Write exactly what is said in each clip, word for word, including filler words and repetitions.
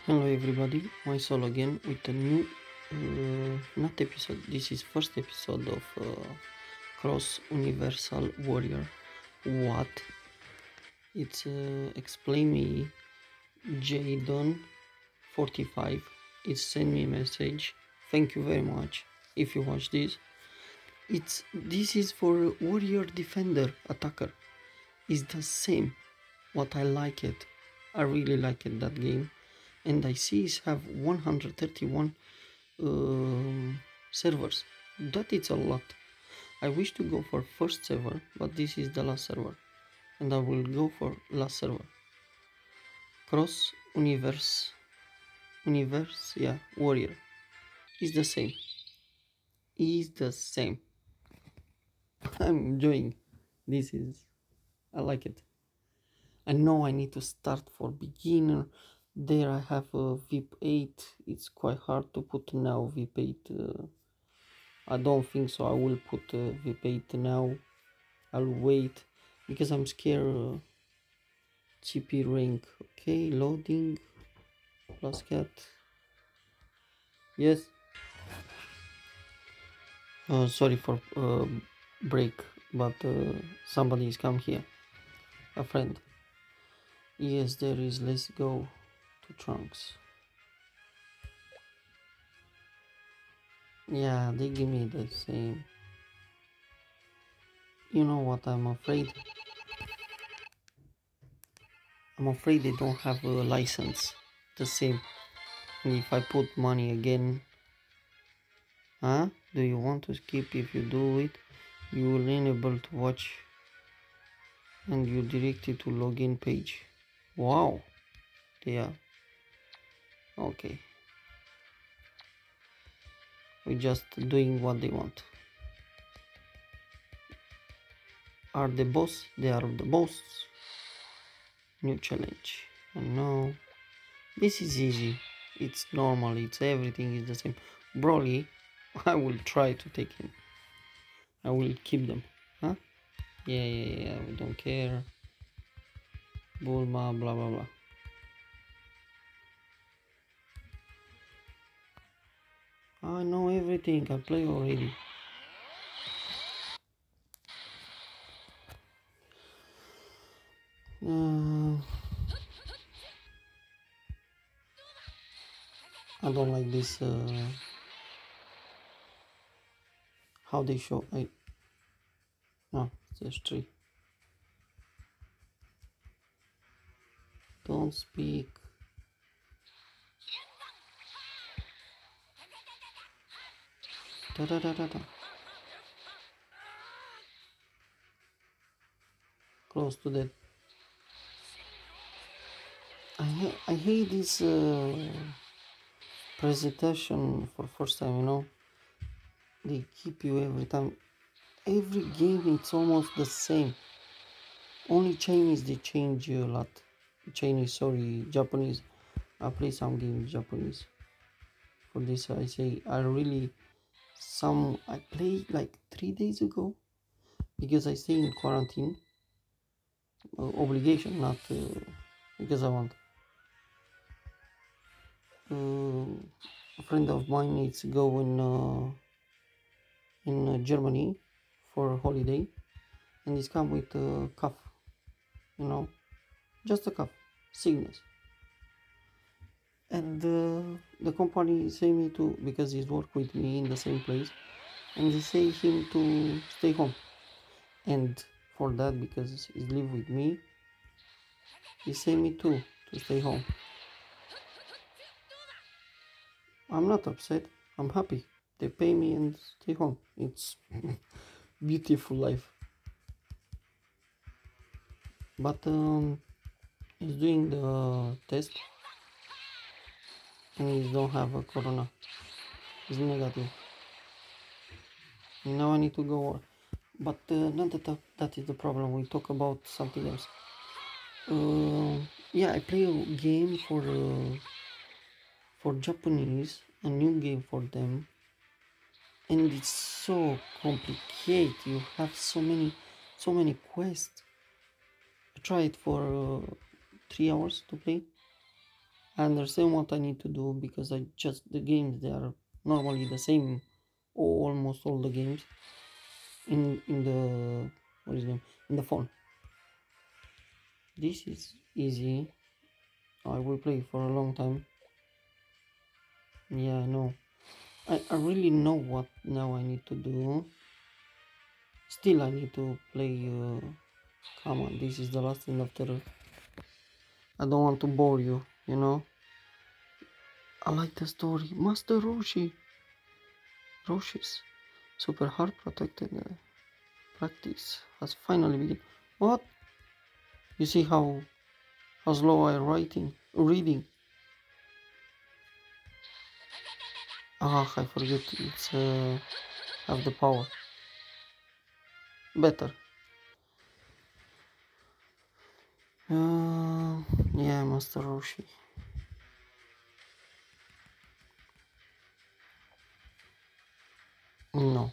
Hello everybody, myself again with a new, uh, not episode, this is first episode of uh, Cross Universal Warrior. What? It's uh, explain me Jadon forty-five. It sent me a message. Thank you very much if you watch this. It's this is for warrior defender attacker. It's the same. What I like it. I really like it that game. And I see it have one hundred thirty-one um, servers. That is a lot. I wish to go for first server, but this is the last server, and I will go for last server. Cross Universe, Universe, yeah, Warrior is the same. Is the same. I'm enjoying. This is, I like it. I know I need to start for beginner. There I have a V I P eight. It's quite hard to put now V I P eight. Uh, I don't think so. I will put uh, V I P eight now. I'll wait because I'm scared. Uh, G P rank. Okay, loading. Plus cat. Yes. Uh, sorry for uh, break, but uh, somebody is come here. A friend. Yes, there is. Let's go to Trunks. Yeah, they give me the same. You know what I'm afraid? I'm afraid they don't have a license. The same. And if I put money again, huh? Do you want to skip? If you do it, you will enable to watch and you direct it to login page. Wow. Yeah. Okay. We're just doing what they want. Are the boss? They are the boss. New challenge. And no. This is easy. It's normal. It's everything is the same. Broly, I will try to take him. I will keep them. Huh? Yeah, yeah, yeah. We don't care. Bulma, blah, blah, blah. I know everything. I play already. Uh, I don't like this. Uh, how they show. I no, there's three. Don't speak. Da da da da da. Close to that. I ha I hate this uh, presentation for first time. You know, they keep you every time. Every game it's almost the same. Only Chinese they change a lot. Chinese, sorry, Japanese. I play some games Japanese. For this, I say I really some I played like three days ago because I stay in quarantine. Uh, obligation, not uh, because I want. Uh, a friend of mine needs to go in uh, in uh, Germany for holiday, and he's come with a cough, you know, just a cough, sickness. And uh, the company say me to because he's work with me in the same place, and they say him to stay home. And for that, because he's live with me, he say me too to stay home. I'm not upset. I'm happy. They pay me and stay home. It's beautiful life. But um, he's doing the test and he don't have a corona. He's negative. Now I need to go. But uh, not that that is the problem. We talk about something else. Uh, yeah, I play a game for uh, for Japanese, a new game for them, and it's so complicated. You have so many, so many quests. I tried for uh, three hours to play. I understand what I need to do because I just the games they are normally the same, or almost all the games in in the what is it name in the phone. This is easy. I will play for a long time. Yeah, I know. I, I really know what now I need to do. Still, I need to play. Uh, come on, this is the last thing after. I don't want to bore you, you know. I like the story. Master Roshi. Roshi's super hard protected uh, practice has finally begun. What? You see how how slow I writing reading? Ah, I forget. It's uh, have the power. Better. Uh, yeah, Master Roshi. No.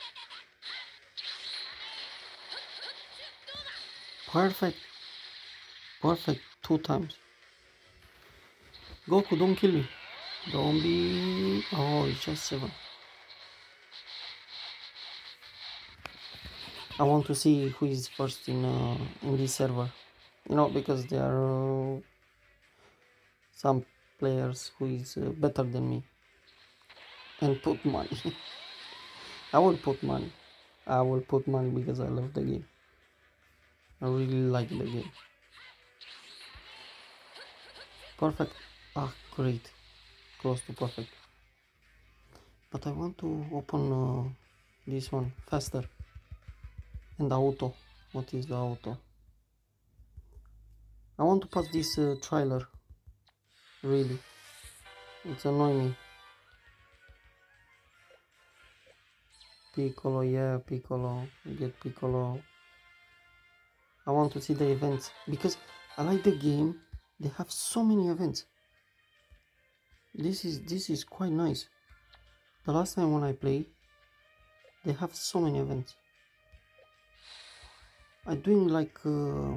Perfect. Perfect. Two times. Goku, don't kill me. Don't be. Oh, it's just seven. I want to see who is first in uh, in this server. You know, because there are uh, some players who is uh, better than me. And put money. I will put money. I will put money because I love the game. I really like the game. Perfect. Ah, great. Close to perfect. But I want to open uh, this one faster. And the auto. What is the auto? I want to pass this uh, trailer. Really. It's annoying me. Piccolo, yeah, Piccolo. Get Piccolo. I want to see the events. Because I like the game. They have so many events. This is this is quite nice. The last time when I play, they have so many events. I'm doing like uh,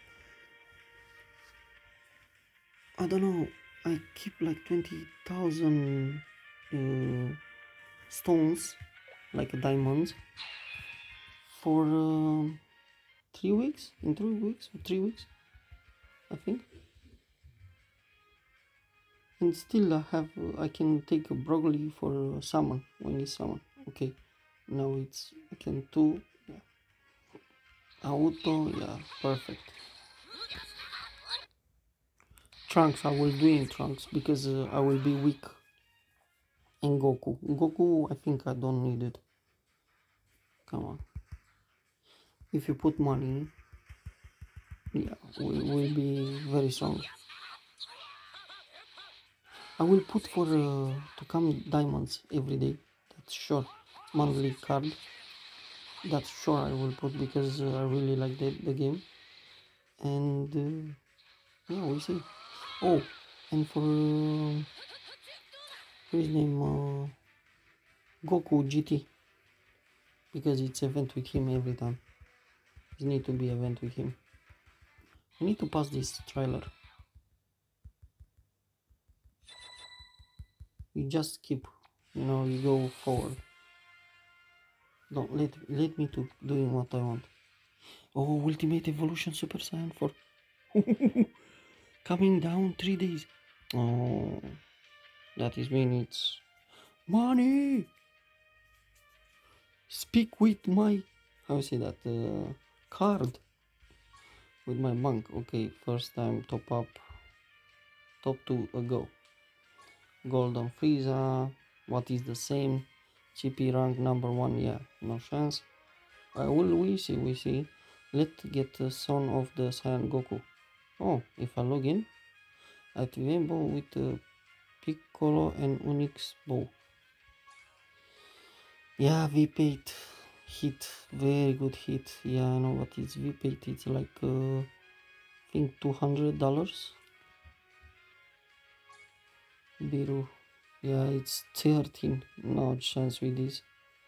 I don't know. I keep like twenty thousand uh, stones, like diamonds, for uh, three weeks. In three weeks or three weeks, I think. And still, I have. Uh, I can take a broccoli for uh, salmon when it's salmon. Okay, now it's I can do. Yeah. Auto, yeah, perfect. Trunks, I will do in Trunks because uh, I will be weak. And Goku. Goku, I think I don't need it. Come on. If you put money, yeah, we will be very strong. I will put for uh, to come diamonds every day. That's sure. Monthly card. That's sure I will put because uh, I really like the, the game. And uh, yeah, we see. Oh, and for uh, his name uh, Goku G T because it's event with him every time. It need to be event with him. I need to pass this trailer. You just keep, you know, you go forward. Don't let let me to doing what I want. Oh, Ultimate Evolution Super Saiyan four. Coming down three days. Oh, that is mean it's money. Speak with my, how you say that, uh, card. With my bank. Okay, first time top up. Top two ago. Golden Frieza. What is the same? G P rank number one. Yeah, no chance. I will we see we see. Let's get the son of the Saiyan Goku. Oh, if I log in, activate bow with uh, Piccolo and Onyx bow. Yeah, V eight hit, very good hit. Yeah, I know what is V eight. It's like uh, I think two hundred dollars. Biru, yeah, it's thirteen. No chance with this.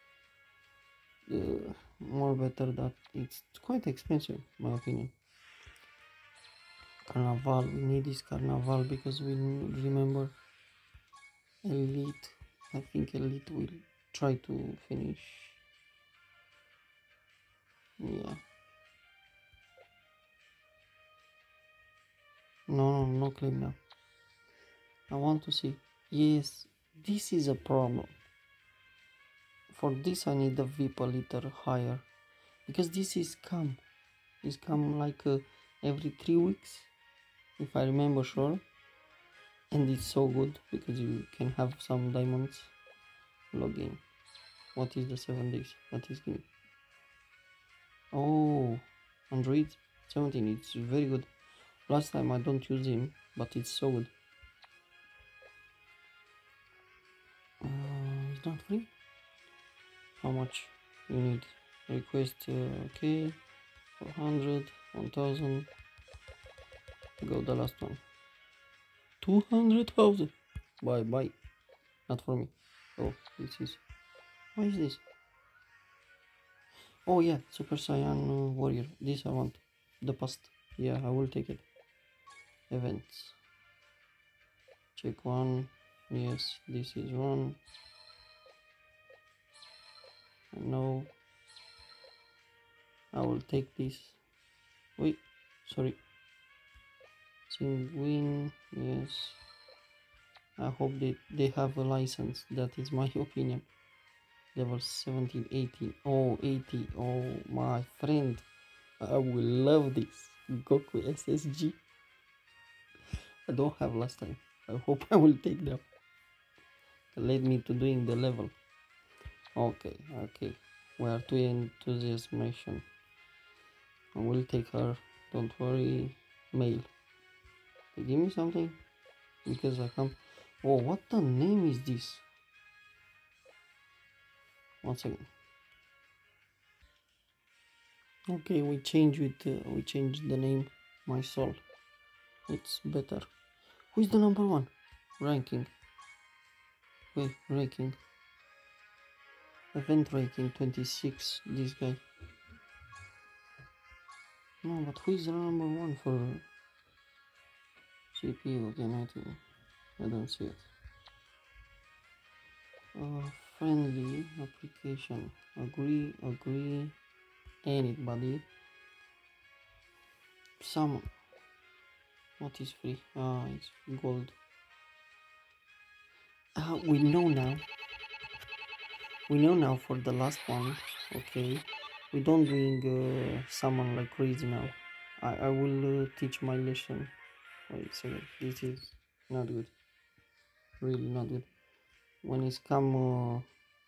Uh, more better that it's quite expensive, in my opinion. Carnaval, we need this Carnaval because we remember Elite. I think Elite will try to finish. Yeah. No, no, no claim now. I want to see. Yes, this is a problem. For this I need the V I P a little higher. Because this is come. It's come like uh, every three weeks. If I remember sure. And it's so good because you can have some diamonds. Login. What is the seven days? What is new? Oh, Android seventeen. It's very good. Last time I don't use him, but it's so good. Uh, it's not free. How much you need? Request. Uh, okay. four hundred, one thousand. Go the last one. two hundred thousand. Bye bye. Not for me. Oh, this is. Why is this? Oh yeah, Super Saiyan uh, Warrior. This I want. The past. Yeah, I will take it. Events. Check one. Yes, this is one. No. I will take this. Wait, sorry. Win. Yes. I hope they, they have a license. That is my opinion. Level seventeen, eighteen. Oh, eighty. Oh, my friend. I will love this. Goku S S G. I don't have last time. I hope I will take them. Led me to doing the level. Okay, okay. We are too enthusiasmation. I will take her. Don't worry. Mail. They give me something? Because I come. Oh, what the name is this? One second. Okay, we change it. Uh, we change the name. My soul. It's better. Who is the number one? Ranking. Wait, ranking. Event ranking twenty-six. This guy. No, but who is the number one for C P U? Okay, nineteen. I don't see it. Uh, friendly application. Agree, agree. Anybody. Some. What is free? Ah, it's gold. Ah, we know now. We know now for the last one. Okay. We don't doing uh, someone like crazy now. I, I will uh, teach my lesson. Wait a second. This is not good. Really not good. When it's come... Uh,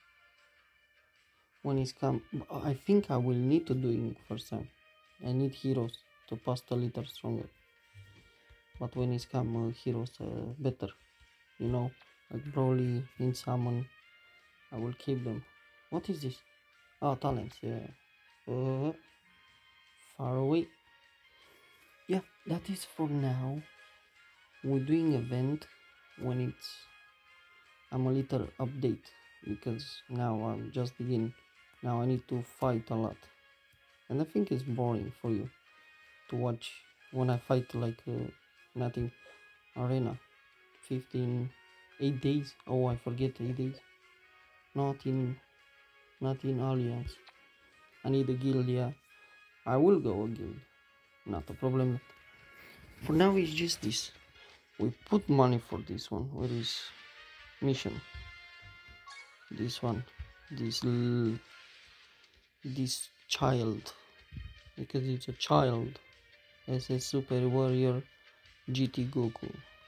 when it's come... I think I will need to doing first time. I need heroes to pass a little stronger. But when it's come uh, heroes uh, better. You know, like Broly, in summon, I will keep them. What is this? Oh, talents, yeah. Uh, far away. Yeah, that is for now. We're doing event when it's I'm a little update because now I'm just beginning. Now I need to fight a lot, and I think it's boring for you to watch when I fight like uh, nothing. Arena, fifteen, eight days. Oh, I forget eight days. Not in, not in alliance. I need a guild. Yeah, I will go a guild. Not a problem. For now, it's just this. We put money for this one. Where is mission? This one. This l this child. Because it's a child. As a super warrior G T Goku.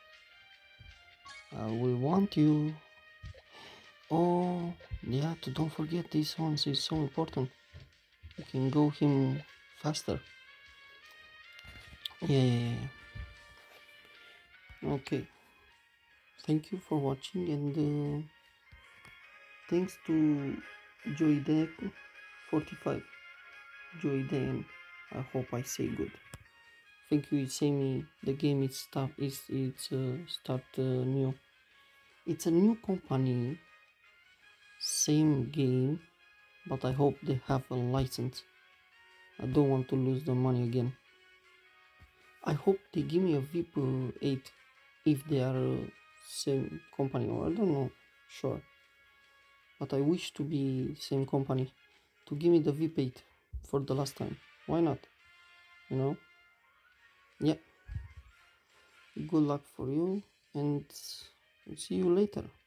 I will want you. Oh, yeah, to don't forget this one is so important. You can go him faster. Yeah, yeah, yeah. Okay. Thank you for watching and uh, thanks to Joydeck forty-five. Joyden, I hope I say good. Thank you. Say me the game is start is it's uh, start uh, new. It's a new company, same game, but I hope they have a license. I don't want to lose the money again. I hope they give me a V I P uh, eight if they are uh, same company, or I don't know, sure. But I wish to be same company to give me the V I P eight for the last time. Why not? You know? Yeah. Good luck for you and see you later.